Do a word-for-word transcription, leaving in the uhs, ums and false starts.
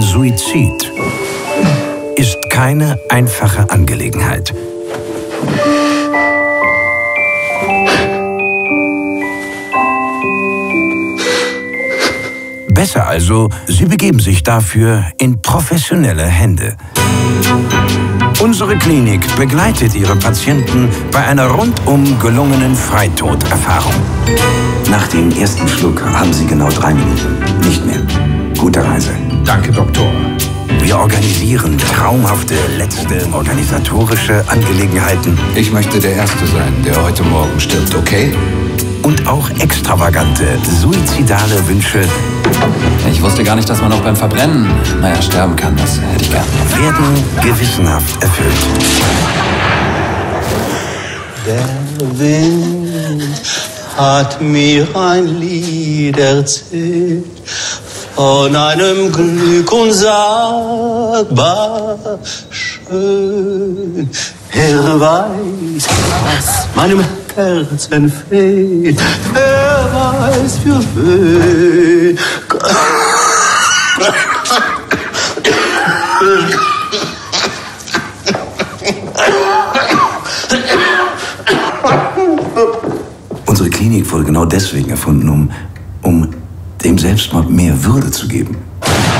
Suizid ist keine einfache Angelegenheit. Besser also, Sie begeben sich dafür in professionelle Hände. Unsere Klinik begleitet Ihre Patienten bei einer rundum gelungenen Freitoderfahrung. Nach dem ersten Schluck haben Sie genau drei Minuten, nicht mehr. Gute Reise. Danke, Doktor. Wir organisieren traumhafte letzte organisatorische Angelegenheiten. Ich möchte der Erste sein, der heute Morgen stirbt, okay? Und auch extravagante, suizidale Wünsche. Ich wusste gar nicht, dass man auch beim Verbrennen, naja, sterben kann. Das hätte ich gern. Werden gewissenhaft erfüllt. Der Wind hat mir ein Lied erzählt von einem Glück unsagbar schön. Er weiß, was meinem Herzen fehlt. Er weiß für wen. Unsere Klinik wurde genau deswegen erfunden, um, um dem Selbstmord mehr Würde zu geben.